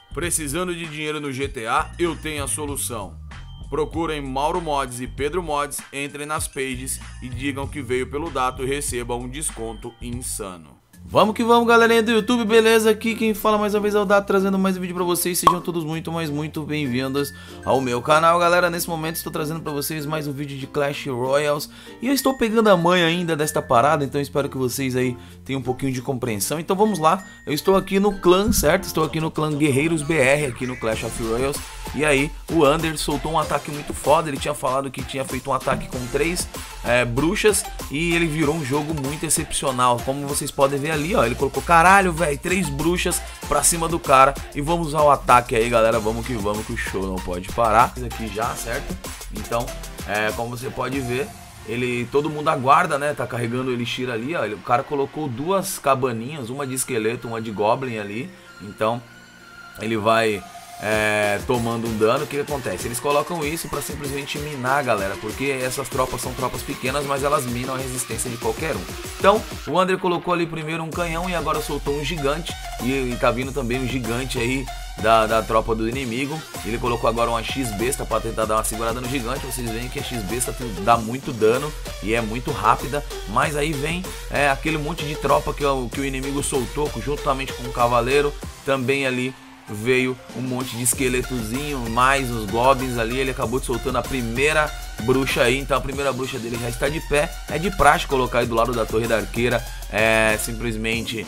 Precisando de dinheiro no GTA? Eu tenho a solução. Procurem Mauro Mods e Pedro Mods, entrem nas pages e digam que veio pelo Dato e recebam um desconto insano. Vamos que vamos, galerinha do YouTube, beleza? Aqui quem fala mais uma vez é o Dato, trazendo mais um vídeo pra vocês. Sejam todos muito bem-vindos ao meu canal, galera. Nesse momento estou trazendo pra vocês mais um vídeo de Clash Royale. E eu estou pegando a manha ainda desta parada, então espero que vocês aí tenham um pouquinho de compreensão. Então vamos lá, eu estou aqui no clã, certo? Estou aqui no clã Guerreiros BR, aqui no Clash of Royale. E aí o Under soltou um ataque muito foda. Ele tinha falado que tinha feito um ataque com 3 bruxas e ele virou um jogo muito excepcional. Como vocês podem ver ali, ó, ele colocou, caralho, velho, 3 bruxas pra cima do cara. E vamos ao ataque aí, galera, vamos que o show não pode parar. Isso aqui já, certo? Então, como você pode ver, todo mundo aguarda, né? Tá carregando o Elixir ali, ó. O cara colocou 2 cabaninhas, uma de esqueleto, uma de goblin ali. Então, ele vai tomando um dano. O que acontece? Eles colocam isso pra simplesmente minar, galera, porque essas tropas são tropas pequenas, mas elas minam a resistência de qualquer um. Então, o Under colocou ali primeiro um canhão e agora soltou um gigante. E tá vindo também um gigante aí da tropa do inimigo. Ele colocou agora uma X-Besta pra tentar dar uma segurada no gigante. Vocês veem que a X-Besta dá muito dano e é muito rápida. Mas aí vem aquele monte de tropa que o inimigo soltou, juntamente com o cavaleiro. Também ali veio um monte de esqueletozinho, mais os goblins ali. Ele acabou de soltando a primeira bruxa aí, então a primeira bruxa dele já está de pé. É de praxe colocar aí do lado da torre da arqueira simplesmente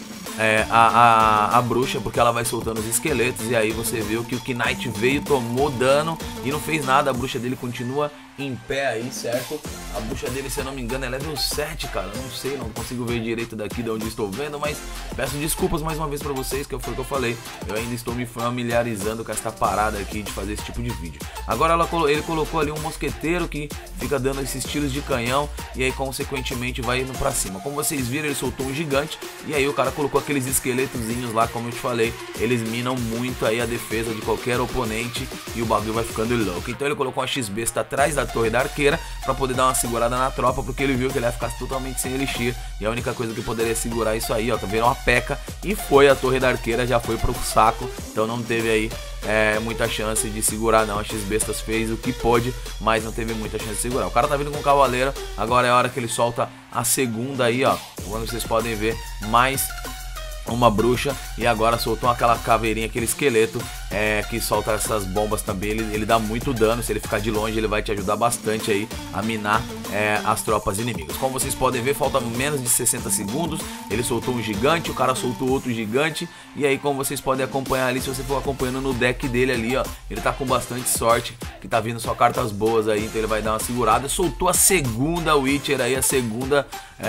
a bruxa, porque ela vai soltando os esqueletos. E aí você viu que o Knight veio, tomou dano e não fez nada. A bruxa dele continua em pé aí, certo? A bruxa dele, se eu não me engano, é level 7, cara. Não sei, não consigo ver direito daqui de onde estou vendo, mas peço desculpas mais uma vez pra vocês, que foi o que eu falei. Eu ainda estou me familiarizando com essa parada aqui de fazer esse tipo de vídeo. Agora ele colocou ali um mosqueteiro que fica dando esses tiros de canhão e aí consequentemente vai indo pra cima. Como vocês viram, ele soltou um gigante e aí o cara colocou aqueles esqueletozinhos lá, como eu te falei. Eles minam muito aí a defesa de qualquer oponente e o bagulho vai ficando louco. Então ele colocou uma X-Besta atrás da torre da arqueira pra poder dar uma segurada na tropa, porque ele viu que ele ia ficar totalmente sem elixir e a única coisa que poderia segurar isso aí, ó, tá vendo, uma P.E.K.K.A. e foi a torre da arqueira, já foi pro saco. Então não teve aí muita chance de segurar não. A X-Bestas fez o que pôde, mas não teve muita chance de segurar. O cara tá vindo com o cavaleiro, agora é a hora que ele solta a segunda aí, ó, quando vocês podem ver, mais uma bruxa. E agora soltou aquela caveirinha, aquele esqueleto que solta essas bombas também. Ele dá muito dano, se ele ficar de longe ele vai te ajudar bastante aí a minar as tropas inimigas. Como vocês podem ver, falta menos de 60 segundos. Ele soltou um gigante, o cara soltou outro gigante. E aí, como vocês podem acompanhar ali, se você for acompanhando no deck dele ali, ó, ele tá com bastante sorte, que tá vindo só cartas boas aí, então ele vai dar uma segurada. Soltou a segunda Witcher aí, a segunda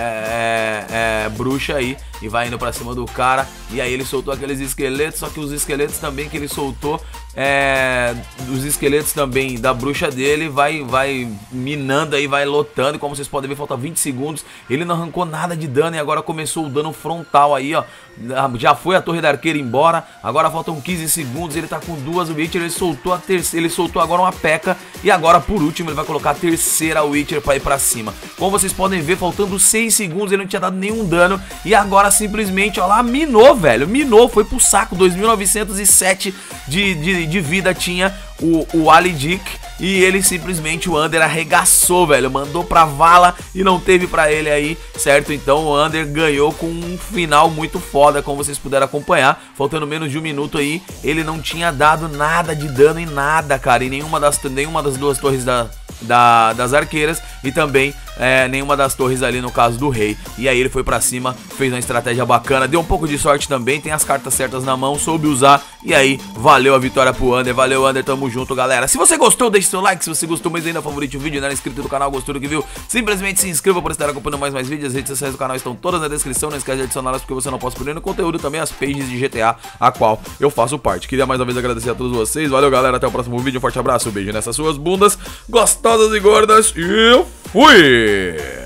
bruxa aí, e vai indo pra cima do cara. E aí ele soltou aqueles esqueletos, só que os esqueletos também que ele soltou, os esqueletos também da bruxa dele vai minando aí, vai lotando. E como vocês podem ver, falta 20 segundos, ele não arrancou nada de dano e agora começou o dano frontal aí, ó. Já foi a torre da arqueira embora, agora faltam 15 segundos, ele tá com 2 Witcher, ele soltou a terceira, ele soltou agora uma P.E.K.K.A. e agora por último ele vai colocar a terceira Witcher pra ir pra cima. Como vocês podem ver, faltando 6 segundos, ele não tinha dado nenhum dano e agora simplesmente, ó lá, minou, velho, minou, foi pro saco. 2.907 de vida tinha o Ali Dick. E ele simplesmente, o Under arregaçou, velho, mandou pra vala e não teve pra ele aí, certo? Então o Under ganhou com um final muito foda, como vocês puderam acompanhar. Faltando menos de 1 minuto aí, ele não tinha dado nada de dano em nada, cara, em nenhuma das 2 torres das arqueiras e também nenhuma das torres ali no caso do rei. E aí ele foi pra cima, fez uma estratégia bacana, deu um pouco de sorte também, tem as cartas certas na mão, soube usar. E aí valeu a vitória pro Under, valeu Under, tamo junto, galera. Se você gostou, deixe seu like, se você gostou, mas ainda favorite o vídeo, não era inscrito no canal, gostou do que viu, simplesmente se inscreva para estar acompanhando mais vídeos. As redes sociais do canal estão todas na descrição, não esquece de adicioná-las porque você não pode perder no conteúdo, também as pages de GTA, a qual eu faço parte. Queria mais uma vez agradecer a todos vocês, valeu galera, até o próximo vídeo, um forte abraço, um beijo nessas suas bundas gostosas e gordas e eu fui!